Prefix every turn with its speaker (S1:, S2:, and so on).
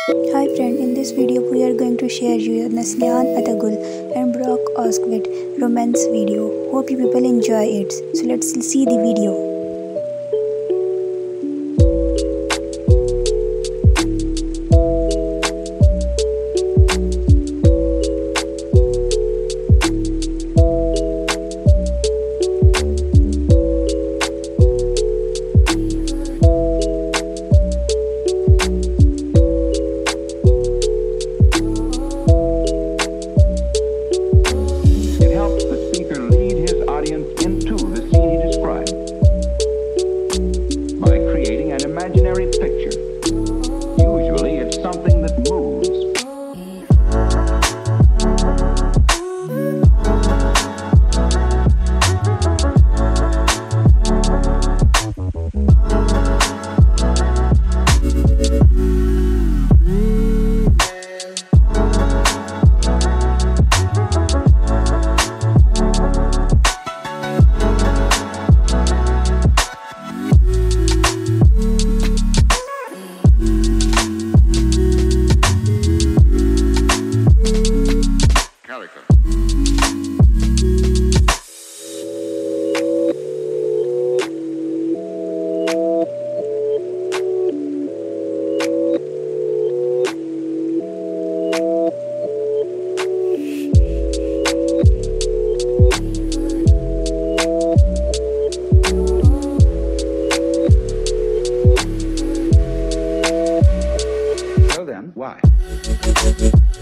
S1: Hi friend, in this video we are going to share you Neslihan Atagul and Brock Osquith romance video. Hope you people enjoy it. So let's see the video.
S2: Into the scene he described by creating an imaginary picture. Usually it's something that moves. So then, why?